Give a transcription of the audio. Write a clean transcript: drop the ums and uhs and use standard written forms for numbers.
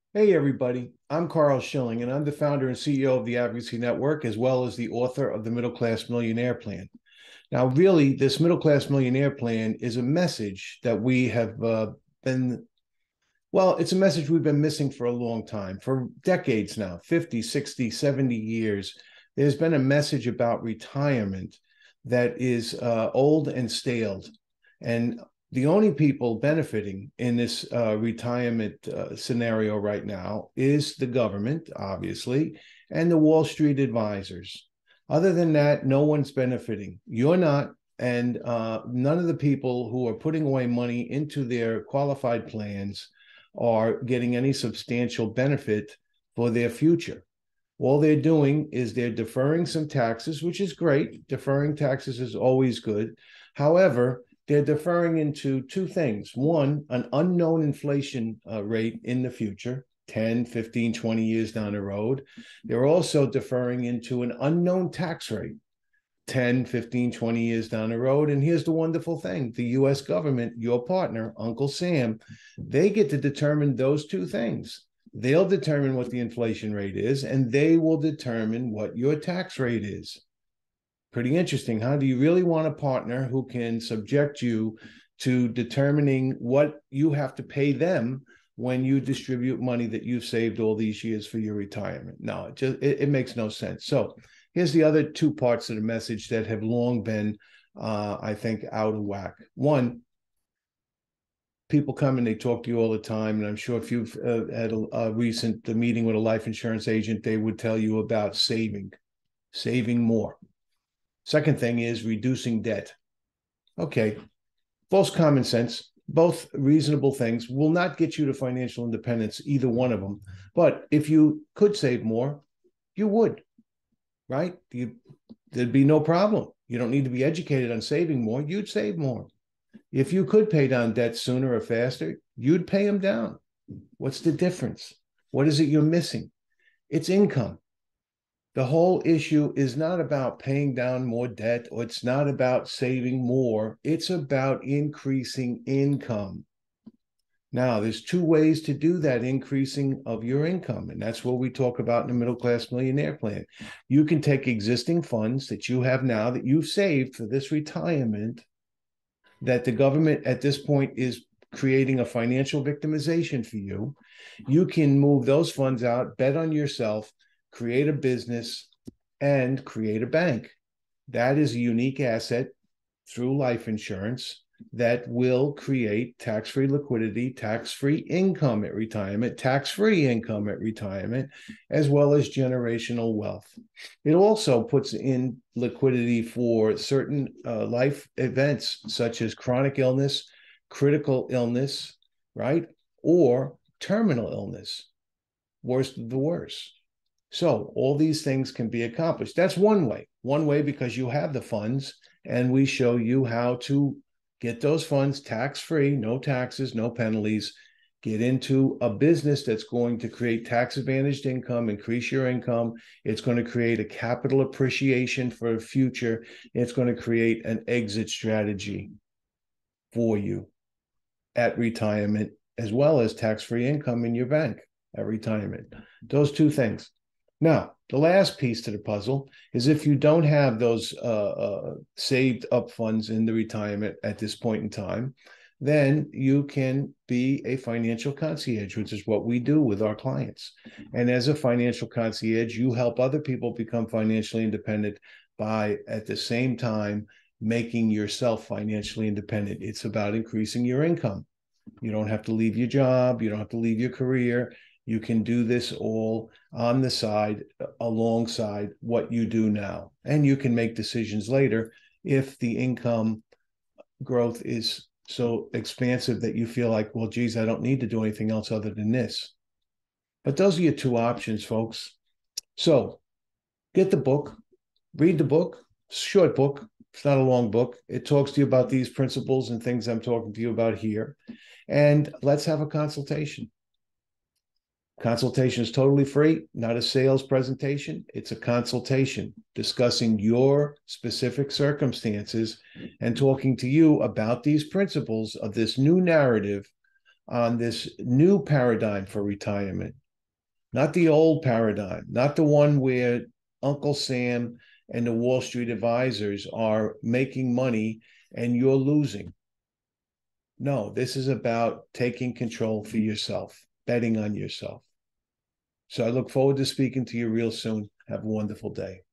Hey, everybody. I'm Carl Schilling, and I'm the founder and CEO of the Advocacy Network, as well as the author of the Middle Class Millionaire Plan. Now, really, this Middle Class Millionaire Plan is a message that we have been, well, it's a message we've been missing for a long time, for decades now, 50, 60, 70 years. There's been a message about retirement that is old and stale. And the only people benefiting in this retirement scenario right now is the government, obviously, and the Wall Street advisors. Other than that, no one's benefiting. You're not, and none of the people who are putting away money into their qualified plans are getting any substantial benefit for their future. All they're doing is they're deferring some taxes, which is great. Deferring taxes is always good. However, they're deferring into two things. One, an unknown inflation rate in the future, 10, 15, 20 years down the road. They're also deferring into an unknown tax rate, 10, 15, 20 years down the road. And here's the wonderful thing. The US government, your partner, Uncle Sam, they get to determine those two things. They'll determine what the inflation rate is, and they will determine what your tax rate is. Pretty interesting, huh? Do you really want a partner who can subject you to determining what you have to pay them when you distribute money that you've saved all these years for your retirement? No, it makes no sense. So here's the other two parts of the message that have long been, I think, out of whack. One, people come and they talk to you all the time, and I'm sure if you've had a recent meeting with a life insurance agent, they would tell you about saving more. Second thing is reducing debt. Okay, false common sense, both reasonable things, will not get you to financial independence, either one of them. But if you could save more, you would, right? There'd be no problem. You don't need to be educated on saving more. You'd save more. If you could pay down debt sooner or faster, you'd pay them down. What's the difference? What is it you're missing? It's income. The whole issue is not about paying down more debt, or it's not about saving more. It's about increasing income. Now, there's two ways to do that increasing of your income, and that's what we talk about in the Middle Class Millionaire Plan. You can take existing funds that you have now that you've saved for this retirement, that the government at this point is creating a financial victimization for you. You can move those funds out, bet on yourself, create a business, and create a bank. That is a unique asset through life insurance that will create tax-free liquidity, tax-free income at retirement, tax-free income at retirement, as well as generational wealth. It also puts in liquidity for certain life events, such as chronic illness, critical illness, right? Or terminal illness, worst of the worst. So all these things can be accomplished. That's one way. One way, because you have the funds, and we show you how to get those funds tax-free, no taxes, no penalties, get into a business that's going to create tax-advantaged income, increase your income. It's going to create a capital appreciation for the future. It's going to create an exit strategy for you at retirement, as well as tax-free income in your bank at retirement. Those two things. Now, the last piece to the puzzle is if you don't have those saved up funds in the retirement at this point in time, then you can be a financial concierge, which is what we do with our clients. And as a financial concierge, you help other people become financially independent by, at the same time, making yourself financially independent. It's about increasing your income. You don't have to leave your job. You don't have to leave your career. You can do this all on the side, alongside what you do now. And you can make decisions later if the income growth is so expansive that you feel like, well, geez, I don't need to do anything else other than this. But those are your two options, folks. So get the book, read the book, short book. It's not a long book. It talks to you about these principles and things I'm talking to you about here. And let's have a consultation. Consultation is totally free, not a sales presentation. It's a consultation discussing your specific circumstances and talking to you about these principles of this new narrative on this new paradigm for retirement, not the old paradigm, not the one where Uncle Sam and the Wall Street advisors are making money and you're losing. No, this is about taking control for yourself, betting on yourself. So I look forward to speaking to you real soon. Have a wonderful day.